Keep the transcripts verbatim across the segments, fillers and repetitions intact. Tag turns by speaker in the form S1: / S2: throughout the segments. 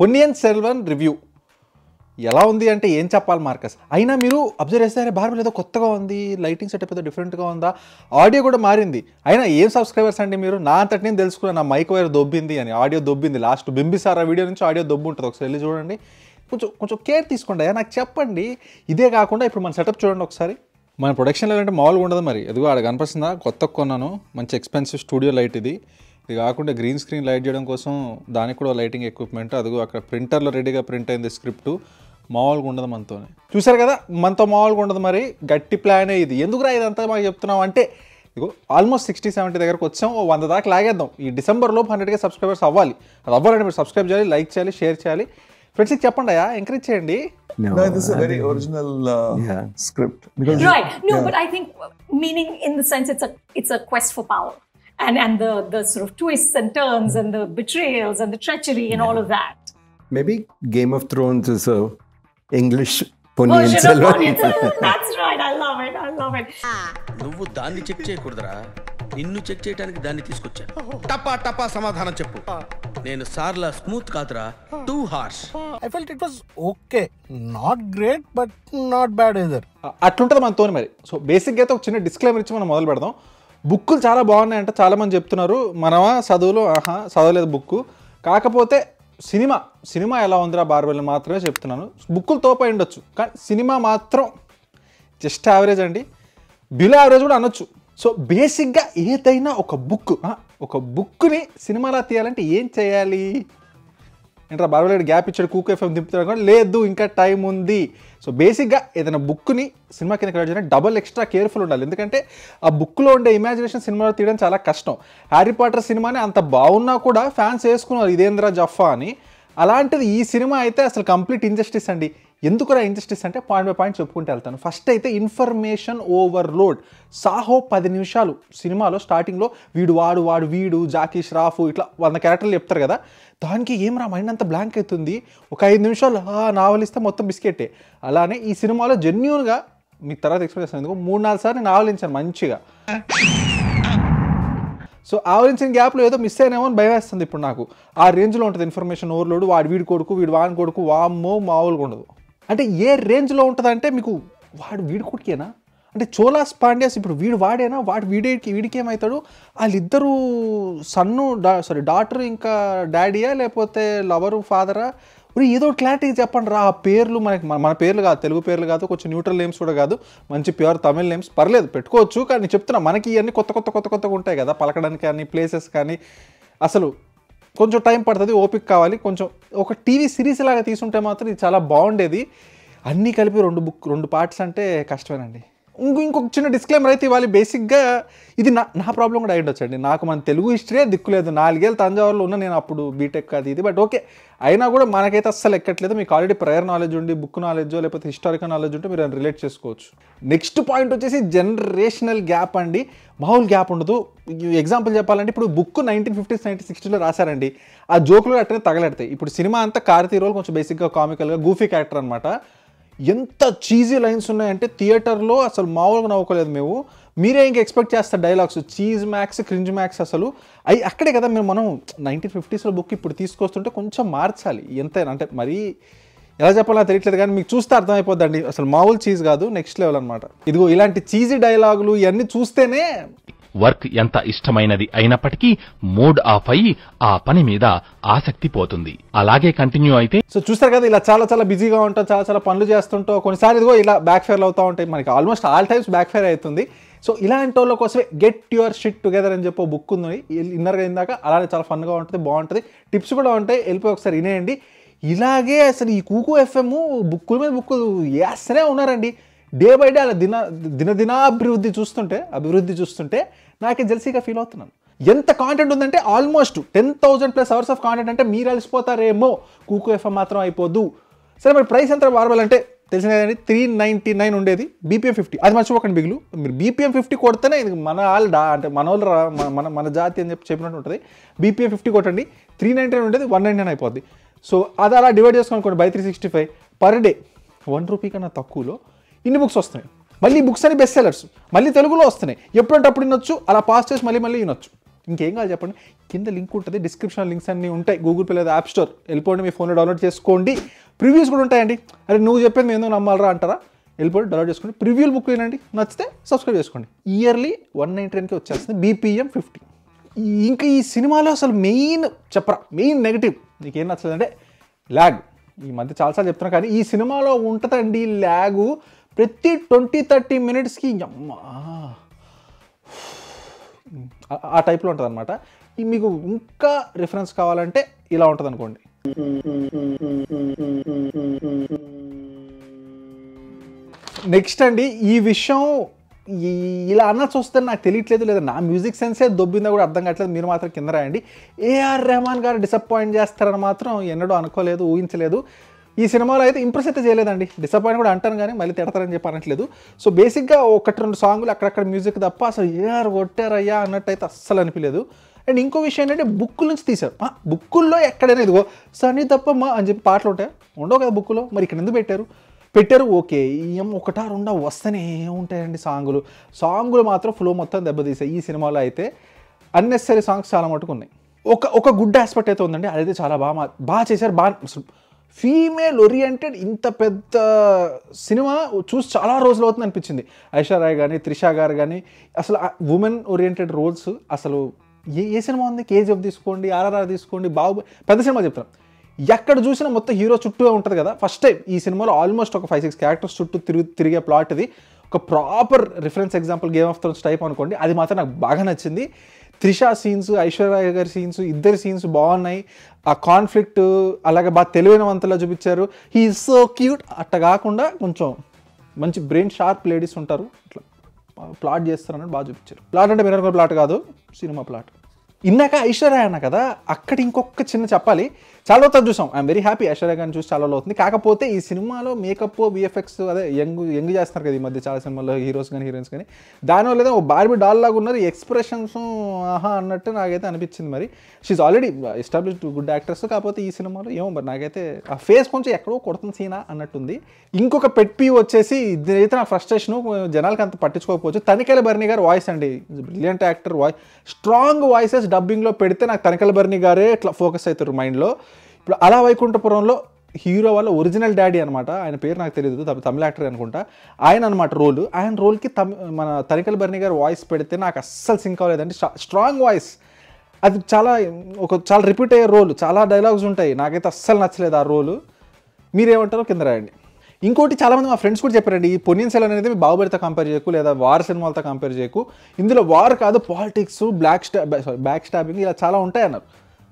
S1: Ponniyin Selvan review ఎలా ఉంది అంటే ఏం చెప్పాలి మార్కస్. అయినా మీరు అబ్జర్వ్ చేస్తే బార్బల్ ఏదో కొత్తగా ఉంది, లైటింగ్ సెటప్ ఏదో డిఫరెంట్గా ఉందా, ఆడియో కూడా మారింది. అయినా ఏం సబ్స్క్రైబర్స్ అండి మీరు? నా అంతటి నేను తెలుసుకున్నాను నా మైక్ వైర్ దొబ్బింది అని, ఆడియో దొబ్బింది. లాస్ట్ బింబిసార్ ఆ వీడియో నుంచి ఆడియో దొబ్బు ఉంటుంది, ఒకసారి వెళ్ళి చూడండి. కొంచెం కొంచెం కేర్ తీసుకోండి అయ్యా, నాకు చెప్పండి. ఇదే కాకుండా ఇప్పుడు మన సెటప్ చూడండి ఒకసారి. మన ప్రొడక్షన్ లెవెల్ అంటే మామూలుగా ఉండదు మరి. ఎదుగు ఆడ కనిపిస్తుందా, కొత్తగా కొన్నాను, మంచి ఎక్స్పెన్సివ్ స్టూడియో లైట్ ఇది. ఇది కాకుండా గ్రీన్ స్క్రీన్ లైట్ చేయడం కోసం దానికి కూడా లైటింగ్ ఎక్విప్మెంట్. అదిగో అక్కడ ప్రింటర్లో రెడీగా ప్రింట్ అయింది స్క్రిప్ట్. మామూలుగా ఉండదు మనతోనే, చూసారు కదా, మనతో మామూలుగా ఉండదు మరి. గట్టి ప్లానే ఇది. ఎందుకురా ఇదంతా మాకు చెప్తున్నాం అంటే, ఇదిగో ఆల్మోస్ట్ సిక్స్టీ సెవెంటీ దగ్గరకు వచ్చాం. ఓ వంద దాకా లాగేద్దాం. ఈ డిసెంబర్లో హండ్రెడ్గా సబ్స్క్రైబర్స్ అవ్వాలి. అది అవ్వాలంటే మీరు సబ్స్క్రైబ్ చేయాలి, లైక్ చేయాలి, షేర్ చేయాలి. ఫ్రెండ్స్కి చెప్పండి అయ్యా, ఎంకరేజ్ చేయండి.
S2: No, no, this is a very think, original uh, yeah. script.
S3: Because right. No, yeah. But I think meaning in the sense it's a it's a quest for power. And and the, the sort of twists and turns and the betrayals and the treachery and yeah. all of that.
S2: Maybe Game of Thrones is a English ponniyinselvan.
S3: That's right. I love it. I love it.
S4: నువ్వు దాన్ని check చేయకూడదురా, నిన్ను check చేయడానికి దాన్ని తీసుకొచ్చా. టపా టపా సమాధానం చెప్పు. నేను సార్లా స్మూత్ కాదురా, too harsh.
S5: I felt it was okay, not great but not bad either.
S1: అట్లుంటుంది మనతోని మరి. సో బేసిక్గా అయితే ఒక చిన్న డిస్క్లైమర్ ఇచ్చి మనం మొదలు పెడదాం. బుక్కులు చాలా బాగున్నాయంటే చాలామంది చెప్తున్నారు. మనమా చదువులు ఆహా చదవలేదు బుక్కు. కాకపోతే సినిమా సినిమా ఎలా ఉందిరా బార్బెల్ మాత్రమే చెప్తున్నాను. బుక్కులు తోపై ఉండొచ్చు కానీ సినిమా మాత్రం జస్ట్ యావరేజ్ అండి, బిలో యావరేజ్ కూడా అనొచ్చు. సో బేసిక్గా ఏదైనా ఒక బుక్ ఒక బుక్ని సినిమాలా తీయాలంటే ఏం చేయాలి ఏంట్రా బార్బెల్ గ్యాప్ ఇచ్చాడు, కూక్ ఎఫ్ఎం దింపుతాడు కూడా లేదు, ఇంకా టైం ఉంది. సో బేసిక్గా ఏదైనా బుక్ని సినిమా కింద క్రియేట్ చేయాలంటే డబల్ ఎక్స్ట్రా కేర్ఫుల్ ఉండాలి. ఎందుకంటే ఆ బుక్లో ఉండే ఇమాజినేషన్ సినిమాలో తీయడం చాలా కష్టం. హ్యారీ పాటర్ సినిమాని అంత బాగున్నా కూడా ఫ్యాన్స్ వేసుకున్నారు ఇదేంద్రా జఫా అని. అలాంటిది ఈ సినిమా అయితే అసలు కంప్లీట్ ఇంజస్టిస్ అండి. ఎందుకురా ఇంజస్టిస్ అంటే పాయింట్ బై పాయింట్ చెప్పుకుంటూ వెళ్తాను. ఫస్ట్ అయితే ఇన్ఫర్మేషన్ ఓవర్లోడ్. సాహో పది నిమిషాలు సినిమాలో స్టార్టింగ్లో వీడు వాడు వాడు వీడు జాకీ ష్రాఫ్ ఇట్లా వంద క్యారెక్టర్లు చెప్తారు కదా, దానికి ఏం రా మైండ్ అంతా బ్లాంక్ అవుతుంది. ఒక ఐదు నిమిషాలు నావల్ ఇస్తే మొత్తం బిస్కెట్టే. అలానే ఈ సినిమాలో జెన్యూన్గా మీకు తర్వాత ఎక్స్ప్లెయిన్ చేస్తాను. ఎందుకు మూడు నాలుగు సార్లు నేను ఆవలించాను మంచిగా. సో ఆవరించిన గ్యాప్లో ఏదో మిస్ అయినేమో అని భయం వేస్తుంది ఇప్పుడు నాకు. ఆ రేంజ్లో ఉంటుంది ఇన్ఫర్మేషన్ ఓవర్లోడ్. వాడు వీడి కొడుకు వీడు వాని కొడుకు వామ్మో మామూలుగా ఉండదు. అంటే ఏ రేంజ్లో ఉంటుందంటే మీకు వాడు వీడి కొడుకేనా అంటే చోలాస్ పాండ్యాస్ ఇప్పుడు వీడు వాడేనా, వాడు వీడికి వీడికి ఏమవుతాడు, వాళ్ళిద్దరూ సన్ను డా సారీ డాటర్ ఇంకా డాడీయా లేకపోతే లవరు ఫాదరా, ఏదో క్లారిటీ చెప్పండి రా. ఆ పేర్లు మనకి మన పేర్లు కాదు, తెలుగు పేర్లు కాదు, కొంచెం న్యూట్రల్ నేమ్స్ కూడా కాదు, మంచి ప్యూర్ తమిళ్ నేమ్స్ పర్లేదు పెట్టుకోవచ్చు. కానీ నేను చెప్తున్నా మనకి ఇవన్నీ కొత్త కొత్త కొత్త కొత్తగా ఉంటాయి కదా పలకడానికి కానీ ప్లేసెస్ కానీ. అసలు కొంచెం టైం పడుతుంది, ఓపిక కావాలి. కొంచెం ఒక టీవీ సిరీస్ లాగా తీసుంటే మాత్రం ఇది చాలా బాగుండేది. అన్నీ కలిపి రెండు బుక్ రెండు పార్ట్స్ అంటే కష్టమేనండి. ఇంకో ఇంకొక చిన్న డిస్క్లైమర్ అయితే ఇవ్వాలి. బేసిక్గా ఇది నా నా ప్రాబ్లం కూడా అయి ఉండొచ్చండి. నాకు మన తెలుగు హిస్టరీ దిక్కులేదు. నాలుగేళ్ళు తంజావూరులో ఉన్నా నేను అప్పుడు బీటెక్ అది ఇది. బట్ ఓకే అయినా కూడా మనకైతే అస్సలు ఎక్కట్లేదు. మీకు ఆల్రెడీ ప్రయర్ నాలెడ్జ్ ఉండి బుక్ నాలెడ్జో లేకపోతే హిస్టారికల్ నాలెడ్జ్ ఉంటే మీరు రిలేట్ చేసుకోవచ్చు. నెక్స్ట్ పాయింట్ వచ్చేసి జనరేషనల్ గ్యాప్ అండి. మామూలు గ్యాప్ ఉండదు. ఎగ్జాంపుల్ చెప్పాలంటే ఇప్పుడు బుక్ నైన్టీన్ ఫిఫ్టీస్ నైన్టీన్ సిక్స్టీలో రాశారండి. ఆ జోకులు అట్టనే తగలెడతాయి. ఇప్పుడు సినిమా అంతా కార్తీ రోల్ కొంచెం బేసిక్గా కామికల్గా గూఫీ క్యారెక్టర్ అనమాట. ఎంత చీజీ లైన్స్ ఉన్నాయంటే థియేటర్లో అసలు మామూలుగా నవ్వుకోలేదు మేము. మీరే ఇంకా ఎక్స్పెక్ట్ చేస్తారు dialogues cheese max cringe max అసలు అవి అక్కడే కదా మేము మనం నైన్టీన్ ఫిఫ్టీస్లో బుక్ ఇప్పుడు తీసుకొస్తుంటే కొంచెం మార్చాలి ఎంతైనా. అంటే మరీ ఎలా చెప్పాలో తెలియట్లేదు కానీ మీకు చూస్తే అర్థమైపోద్దండి అసలు మామూలు చీజ్ కాదు, నెక్స్ట్ లెవెల్ అనమాట. ఇదిగో ఇలాంటి చీజీ డైలాగులు ఇవన్నీ చూస్తేనే
S6: వర్క్ ఎంత ఇష్టమైనది అయినప్పటికీ మూడ్ ఆఫ్ అయ్యి ఆ పని మీద ఆసక్తి పోతుంది. అలాగే కంటిన్యూ అయితే
S1: సో చూస్తారు కదా ఇలా చాలా చాలా బిజీగా ఉంటాం, చాలా చాలా పనులు చేస్తుంటాం, కొన్నిసార్లు ఇదిగో ఇలా బ్యాక్ ఫైర్ అవుతూ ఉంటాయి. మనకి almost all times back fire అవుతుంది. సో ఇలాంటి వాళ్ళ కోసమే గెట్ యువర్ షిట్ టుగెదర్ అని చెప్పి బుక్ ఉంది, ఇన్నర్గా ఇందాక. అలానే చాలా ఫన్గా ఉంటుంది, బాగుంటుంది, టిప్స్ కూడా ఉంటాయి. వెళ్ళిపోయి ఒకసారి వినేయండి. ఇలాగే అసలు ఈ కూకు ఎఫ్ఎం బుక్కుల మీద బుక్కులు వేస్తూనే ఉన్నారండి. డే బై డే అలా దిన దినదినాభివృద్ధి చూస్తుంటే అభివృద్ధి చూస్తుంటే నాకే జెల్సీగా ఫీల్ అవుతున్నాను. ఎంత కాంటెంట్ ఉందంటే almost ten thousand plus hours of content. అంటే మీరు అలసిపోతారేమో, కూకు ఎఫ్ఎం మాత్రం అయిపోద్దు. సరే మరి ప్రైస్ ఎంత బార్బల్ అంటే తెలిసిన కదండి, త్రీ నైంటీ నైన్ ఉండేది, బీపీఎం ఫిఫ్టీ. అది మర్చిపోకండి బిగులు. మీరు బీపీఎం ఫిఫ్టీ కొడితేనే ఇది మన వాళ్ళు డా అంటే మన వాళ్ళు మన మన జాతి అని చెప్పి చెప్పినట్టు ఉంటుంది. బీపీఎం ఫిఫ్టీ కొట్టండి, త్రీ నైంటీ నైన్ ఉండేది వన్ నైంటీ నైన్ అయిపోద్ది. సో అది అలా డివైడ్ చేసుకోనుకోండి by three sixty five per day. One rupee కన్నా తక్కువలో ఇన్ని బుక్స్ వస్తున్నాయి. మళ్ళీ బుక్స్ అని బెస్ట్ సెల్లర్స్ మళ్ళీ తెలుగులో వస్తున్నాయి. ఎప్పుడంటే అప్పుడు వినొచ్చు, అలా పాస్ చేసి మళ్ళీ మళ్ళీ వినొచ్చు. ఇంకేం కావాలి చెప్పండి, కింద లింక్ ఉంటుంది, డిస్క్రిప్షన్ లింక్స్ అన్నీ ఉంటాయి, గూగుల్ పే లేదా యాప్ స్టోర్ వెళ్ళిపోండి, మీ ఫోన్లో డౌన్లోడ్ చేసుకోండి. ప్రివ్యూస్ కూడా ఉంటాయండి. అరే నువ్వు చెప్పేది మేము ఎందుకు నమ్మాలరా అంటారా, వెళ్ళిపోయి డౌన్లోడ్ చేసుకోండి, ప్రివ్యూలు బుక్ వినండి, నచ్చితే సబ్స్క్రైబ్ చేసుకోండి. ఇయర్లీ వన్ నైంటీ నైన్కి వచ్చేస్తుంది, బీపీఎం ఫిఫ్టీ. ఇంకా ఈ సినిమాలో అసలు మెయిన్ చెప్పరా, మెయిన్ నెగిటివ్ నీకేం నచ్చలేదంటే ల్యాగ్. ఈ మధ్య చాలాసార్లు చెప్తున్నా కానీ ఈ సినిమాలో ఉంటుందండి ల్యాగు. ప్రతి ట్వంటీ థర్టీ మినిట్స్కి అమ్మా ఆ టైప్లో ఉంటుంది అనమాట. మీకు ఇంకా రిఫరెన్స్ కావాలంటే ఇలా ఉంటుంది అనుకోండి. నెక్స్ట్ అండి, ఈ విషయం ఇలా అన్నట్టు వస్తే నాకు తెలియట్లేదు, లేదా నా మ్యూజిక్ సెన్సే దొబ్బిందా కూడా అర్థం కావట్లేదు. మీరు మాత్రం కింద రాయండి. ఏఆర్ రెహమాన్ గారు డిసప్పాయింట్ చేస్తారని మాత్రం ఎన్నడూ అనుకోలేదు, ఊహించలేదు. ఈ సినిమాలో అయితే ఇంప్రెస్ అయితే చేయలేదండి. డిసప్పాయింట్ కూడా అంటాను కానీ మళ్ళీ తిడతారని చెప్పి అనట్లేదు. సో బేసిక్గా ఒకటి రెండు సాంగులు అక్కడక్కడ మ్యూజిక్ తప్ప అసలు ఏఆర్ కొట్టారయ్యా అన్నట్టు అయితే అస్సలు అనిపించలేదు. అండ్ ఇంకో విషయం ఏంటంటే బుక్ నుంచి తీశారు. బుక్కుల్లో ఎక్కడైనా ఇదిగో సని తప్పమ్మా అని చెప్పి పాటలు ఉంటాయి, ఉండవు కదా బుక్కులో, మరి ఇక్కడ ఎందుకు పెట్టారు పెట్టారు ఓకే, ఏం ఒకటా రెండా వస్తేనే ఉంటాయండి సాంగులు. సాంగులు మాత్రం ఫ్లో మొత్తం దెబ్బతీసాయి. ఈ సినిమాలో అయితే అన్నెసరీ సాంగ్స్ చాలా మటుకు ఉన్నాయి. ఒక ఒక గుడ్ ఆస్పెక్ట్ అయితే ఉందండి, అదైతే చాలా బాగా బాగా చేశారు. బాగా ఫీమేల్ ఓరియంటెడ్ ఇంత పెద్ద సినిమా చూసి చాలా రోజులు అవుతుంది అనిపించింది. ఐశ్వర్యారాయ్ కానీ త్రిష గారు కానీ అసలు ఉమెన్ ఓరియంటెడ్ రోల్స్ అసలు ఏ ఏ సినిమా ఉంది, కేజీఎఫ్ తీసుకోండి, ఆర్ఆర్ఆర్ తీసుకోండి, బాహుబలి పెద్ద సినిమా చెప్తాను, ఎక్కడ చూసినా మొత్తం హీరో చుట్టూ ఉంటుంది కదా. ఫస్ట్ టైం ఈ సినిమాలో ఆల్మోస్ట్ ఒక ఫైవ్ సిక్స్ క్యారెక్టర్స్ చుట్టూ తిరిగి తిరిగే ప్లాట్ ఇది. ఒక proper reference example Game of Thrones type అనుకోండి, అది మాత్రం నాకు బాగా నచ్చింది. త్రిష సీన్స్, ఐశ్వర్య గారి సీన్స్, ఇద్దరు సీన్స్ బాగున్నాయి. ఆ కాన్ఫ్లిక్ట్ అలాగే బాగా తెలివైన వంతలా చూపించారు. He is so cute. అట్ట కాకుండా కొంచెం మంచి బ్రెయిన్ షార్ప్ లేడీస్ ఉంటారు, ఇట్లా ప్లాట్ చేస్తారన్నట్టు బాగా చూపించారు. ప్లాట్ అంటే మీరు ప్లాట్ కాదు, సినిమా ప్లాట్. ఇందాక ఐశ్వర్య అన్న కదా, అక్కడ ఇంకొక చిన్న చెప్పాలి. చాలా అవుతుంది చూసాం, ఐఎమ్ వెరీ హ్యాపీ ఐశ్వర్య గారిని చూసి చాలా అవుతుంది. కాకపోతే ఈ సినిమాలో మేకప్, విఎఫ్ఎక్స్ అదే యంగ్ యంగ్ చేస్తున్నారు కదా ఈ మధ్య చాలా సినిమాల్లో హీరోస్ కానీ హీరోయిన్స్ కానీ, దానివల్ల లేదా ఓ బార్బీ డాల్ లాగా ఉన్నారు. ఎక్స్ప్రెషన్స్ ఆహా అన్నట్టు నాకైతే అనిపించింది. మరి she already established good actors, కాకపోతే ఈ సినిమాలో ఏమో మరి నాకైతే ఆ ఫేస్ కొంచెం ఎక్కడో కొడుతుంది సీనా అన్నట్టుంది. ఇంకొక పెట్ పీ వచ్చేసి ఇదైతే నా ఫ్రస్ట్రేషను, జనాలకి అంత పట్టించుకోకపోవచ్చు. తనికెళ్ళ బర్నీ గారు వాయిస్ అండి, brilliant actor, voice strong voices డబ్బింగ్లో పెడితే నాకు తనికెళ్ళ బర్నీ గారే ఇట్లా ఫోకస్ అవుతారు మైండ్లో. ఇప్పుడు అలా వైకుంఠపురంలో హీరో వాళ్ళ ఒరిజినల్ డాడీ అనమాట, ఆయన పేరు నాకు తెలియదు, తమిళ యాక్టర్ అనుకుంటా, ఆయన అనమాట రోల్. ఆయన రోల్కి తమి మన తనికెళ్ళ బర్నీ గారు వాయిస్ పెడితే నాకు అస్సలు సింక్ అవ్వలేదండి. స్ట్రాంగ్ వాయిస్, అది చాలా ఒక చాలా రిపీట్ అయ్యే రోల్, చాలా డైలాగ్స్ ఉంటాయి, నాకైతే అస్సలు నచ్చలేదు ఆ రోలు. మీరేమంటారో కింద రాయండి. ఇంకోటి చాలామంది మా ఫ్రెండ్స్ కూడా చెప్పారండి, ఈ పొన్నియిన్ సెల్వన్ అనేది బాహుబలితో కంపేర్ చేయకు, లేదా వార్ సినిమాలతో కంపేర్ చేయకు, ఇందులో వార్ కాదు politics, black stab sorry back stabbing ఇలా చాలా ఉంటాయన్నారు.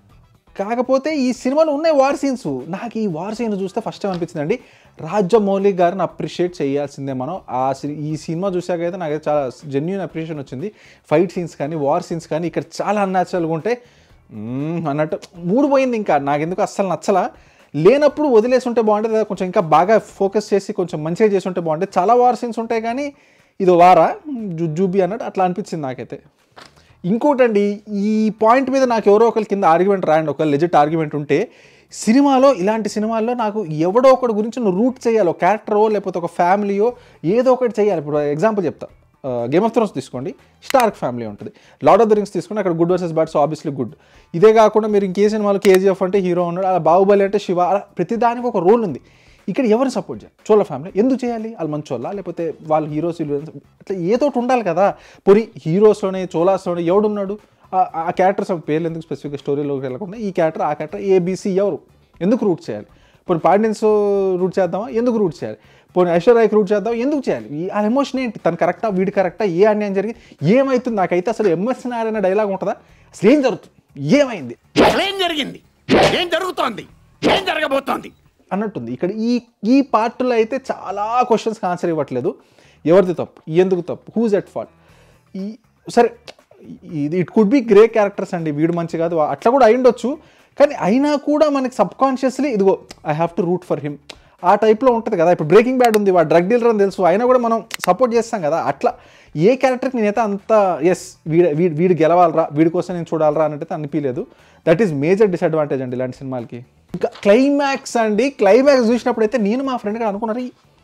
S1: కాకపోతే ఈ సినిమాలో ఉన్నాయి వార్ సీన్స్. నాకు ఈ వార్ సీన్ చూస్తే ఫస్ట్ టైం అనిపించిందండి, రాజమౌళి గారిని అప్రిషియేట్ చేయాల్సిందే మనం. ఆ ఈ సినిమా చూసాకైతే నాకైతే చాలా జెన్యూన్ అప్రిషియేషన్ వచ్చింది. ఫైట్ సీన్స్ కానీ వార్ సీన్స్ కానీ ఇక్కడ చాలా అన్యాచురల్గా ఉంటాయి అన్నట్టు మూడు పోయింది. ఇంకా నాకెందుకు అస్సలు నచ్చలా. లేనప్పుడు వదిలేసి ఉంటే బాగుంటుంది, లేదా కొంచెం ఇంకా బాగా ఫోకస్ చేసి కొంచెం మంచిగా చేసి ఉంటే బాగుంటుంది. చాలా వార్ సీన్స్ ఉంటాయి కానీ ఇది వారా జుజుబీ అన్నట్టు అట్లా అనిపించింది నాకైతే. ఇంకోటండి, ఈ పాయింట్ మీద నాకు ఎవరో ఒకరి కింద ఆర్గ్యుమెంట్ రాయండి, ఒక లెజిట్ ఆర్గ్యుమెంట్ ఉంటే. సినిమాలో ఇలాంటి సినిమాల్లో నాకు ఎవడో ఒకటి గురించి నువ్వు రూట్ చేయాలి, ఒక క్యారెక్టరో లేకపోతే ఒక ఫ్యామిలీయో ఏదో ఒకటి చేయాలి. ఇప్పుడు ఎగ్జాంపుల్ చెప్తా, గేమ్ ఆఫ్ థ్రోన్స్ తీసుకోండి, స్టార్క్ ఫ్యామిలీ ఉంటుంది. లార్డ్ ఆఫ్ ద రింగ్స్ తీసుకోండి, అక్కడ good versus bad, so obviously good. ఇదే కాకుండా మీరు ఇంకే సినిమాలో కేజీఎఫ్ అంటే హీరో ఉన్నాడు, అలా బాహుబలి అంటే శివ, అలా ప్రతిదానికి ఒక రోల్ ఉంది. ఇక్కడ ఎవరిని సపోర్ట్ చేయాలి? చోళ ఫ్యామిలీ ఎందుకు చేయాలి? వాళ్ళు మంచోళ్ళ, లేకపోతే వాళ్ళు హీరోస్ అట్లా ఏదో ఉండాలి కదా. పోనీ హీరోస్లోనే చోళాస్లోనే ఎవడున్నాడు? ఆ క్యారెక్టర్స్ పేర్లు ఎందుకు స్పెసిఫిక్గా స్టోరీలోకి వెళ్ళకుండా ఈ క్యారెక్టర్ ఆ క్యారెక్టర్ ఏబీసీ ఎవరు ఎందుకు రూట్ చేయాలి? పోనీ పాండియన్స్ రూట్ చేద్దామా, ఎందుకు రూట్ చేయాలి? పోనీ ఐశ్వర్యాకి రూట్ చేద్దాం, ఎందుకు చేయాలి? ఆ ఎమోషన్ ఏంటి? తను కరెక్టా, వీడి కరెక్టా, ఏ అన్యాయం జరిగింది, ఏమవుతుంది? నాకైతే అసలు ఎంఎస్ నారాయణ డైలాగ్ ఉంటుందా? అసలు ఏం జరుగుతుంది, ఏమైంది,
S7: ఏం జరిగింది, ఏం జరుగుతోంది, ఏం జరగబోతోంది
S1: అన్నట్టుంది. ఇక్కడ ఈ ఈ పార్ట్లో అయితే చాలా క్వశ్చన్స్కి ఆన్సర్ ఇవ్వట్లేదు. ఎవరిది తప్పు, ఎందుకు తప్పు, హూజ్ ఎట్ ఫాల్ట్? ఈ సరే ఇది it could be grey characters అండి, వీడు మంచి కాదు అట్లా కూడా అయిండొచ్చు. కానీ అయినా కూడా మనకి సబ్కాన్షియస్లీ ఇదిగో I have to root for him ఆ టైప్లో ఉంటుంది కదా. ఇప్పుడు బ్రేకింగ్ బ్యాడ్ ఉంది, వాడు డ్రగ్ డీలర్ అని తెలుసు, అయినా కూడా మనం సపోర్ట్ చేస్తాం కదా. అట్లా ఏ క్యారెక్టర్కి నేనైతే అంత ఎస్ వీడు వీడు వీడు గెలవాలరా, వీడి కోసం నేను చూడాలరా అన్నట్టయితే అనిపించలేదు. దట్ ఈస్ మేజర్ డిసడ్వాంటేజ్ అండి ఇలాంటి సినిమాలకి. ఇంకా క్లైమాక్స్ అండి, క్లైమాక్స్ చూసినప్పుడు అయితే నేను మా ఫ్రెండ్ గారు అనుకున్నారు,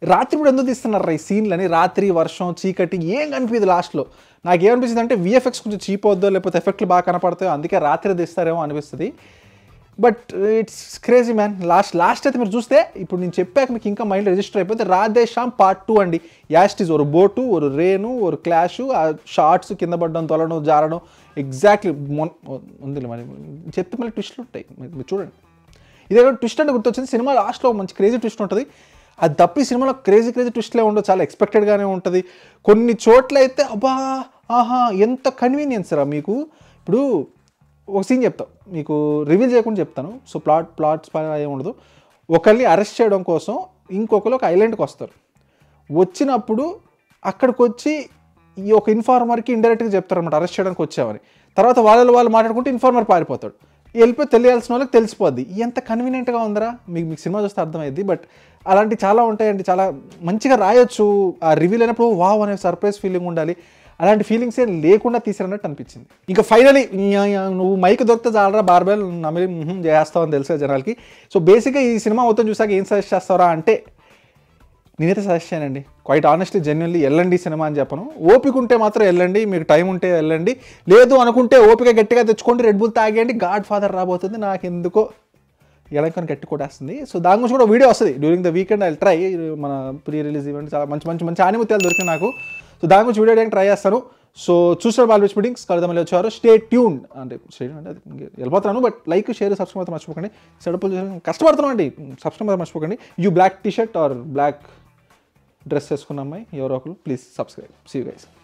S1: రాత్రి కూడా ఎందుకు తీస్తున్నారు ఈ సీన్లని, రాత్రి వర్షం చీకటి ఏం కనిపించదు లాస్ట్లో. నాకు ఏమనిపిస్తుంది అంటే విఎఫ్ఎక్స్ కొంచెం చీప్ అవుద్దో లేకపోతే ఎఫెక్ట్లు బాగా కనపడతాయో అందుకే రాత్రి తీస్తారేమో అనిపిస్తుంది. But it's crazy man. Last last అయితే మీరు చూస్తే ఇప్పుడు నేను చెప్పాక మీకు ఇంకా మైండ్ రిజిస్టర్ అయిపోతే రాధేశ్యామ్ పార్ట్ టూ అండి. యాస్టిజ్ ఒక బోటు ఒక రేను ఒక క్లాషు, ఆ షార్ట్స్ కింద పడడం తొలడం జారడం ఎగ్జాక్ట్లీ ఉంది. మరి చెప్తే మళ్ళీ ట్విస్ట్లు ఉంటాయి మీరు చూడండి. ఇదే ట్విస్ట్ అంటే గుర్తొచ్చింది, సినిమా లాస్ట్లో మంచి క్రేజీ ట్విస్ట్ ఉంటుంది. అది తప్పి సినిమాలో క్రేజీ క్రేజీ ట్విస్ట్లే ఉండవు, చాలా ఎక్స్పెక్టెడ్గానే ఉంటుంది. కొన్ని చోట్ల అయితే అబ్బా ఆహా ఎంత కన్వీనియన్స్ రా మీకు. ఇప్పుడు ఒక సీన్ చెప్తాను మీకు, రివీల్ చేయకుండా చెప్తాను. సో ప్లాట్ ప్లాట్స్ ఏమి ఉండదు. ఒకరిని అరెస్ట్ చేయడం కోసం ఇంకొకరు ఒక ఐలాండ్కి వస్తారు. వచ్చినప్పుడు అక్కడికి వచ్చి ఈ ఒక ఇన్ఫార్మర్కి ఇండైరెక్ట్గా చెప్తారనమాట అరెస్ట్ చేయడానికి వచ్చామని. తర్వాత వాళ్ళలో వాళ్ళు మాట్లాడుకుంటే ఇన్ఫార్మర్ పారిపోతాడు. వెళ్ళిపోయి తెలియాల్సిన వాళ్ళకి తెలిసిపోద్ది. ఎంత కన్వీనియంట్గా ఉందరా మీకు మీకు సినిమా చూస్తే అర్థమైంది. బట్ అలాంటివి చాలా ఉంటాయండి, చాలా మంచిగా రాయొచ్చు. ఆ రివీల్ అయినప్పుడు వావ్ అనే సర్ప్రైజ్ ఫీలింగ్ ఉండాలి. అలాంటి ఫీలింగ్స్ ఏం లేకుండా తీసారన్నట్టు అనిపించింది. ఇంకా ఫైనలీ నువ్వు మైక్ దొరికితే చాలరా బార్బెల్ నమిలి చేస్తావని తెలుసు జనాలకి. సో బేసిక్గా ఈ సినిమా మొత్తం చూసాక ఏం సజెస్ట్ చేస్తారా అంటే నేనైతే సజెస్ట్ చేయనండి. క్వైట్ ఆనెస్ట్లీ జెన్యున్లీ వెళ్ళండి సినిమా అని చెప్పను. ఓపిక ఉంటే మాత్రం వెళ్ళండి, మీకు టైం ఉంటే వెళ్ళండి. లేదు అనుకుంటే ఓపిక గట్టిగా తెచ్చుకోండి, రెడ్ బుల్ తాగేయండి. గాడ్ ఫాదర్ రాబోతుంది, నాకు ఎందుకో ఎలాగని గట్టి కొట్టేస్తుంది. సో దాని గురించి కూడా వీడియో వస్తుంది during the weekend. I try మన ప్రీ రిలీజ్ ఈవెంట్ చాలా మంచి మంచి మంచి ఆనిముత్యాలు దొరికినాయి నాకు. సో దాని గురించి వీడియో చేయడానికి ట్రై చేస్తాను. సో చూసిన బాల్ విచ్ మీటింగ్స్ కలుద్దాం మళ్ళీ వచ్చారు. స్టే ట్యూన్ అంటే స్టే అంటే వెళ్ళిపోతున్నాను. బట్ లైక్ షేర్ సబ్స్క్రైబ్ అయితే మర్చిపోకండి. సెటప్ కష్టపడుతున్నాం అండి, సబ్స్క్రైబ్ అయితే మర్చిపోకండి. You black T shirt or black dress వేసుకున్న అమ్మాయి ఎవరో ఒకరు please subscribe. See you guys.